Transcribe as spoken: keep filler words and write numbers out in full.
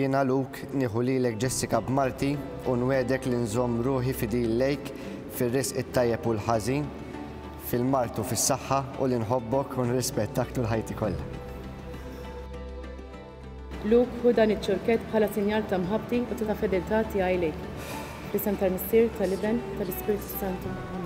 Jiena Luke nieħu lilek Jessica b'Marti u nwedek li nżomm ruħi fidillejk fir-risq it-tajjeb u l-ħażin, fil-mart u fis-saħħa u li nħobbok u nirrispettak tul ħajti kollha. Luke, ħu dan iċ-ċurkett bħala sinjal ta' mħabbti u ta' fedeltà tiegħi lejk. Fl-isem tal-Missier, tal-Iben, tal-Ispiritu Santu.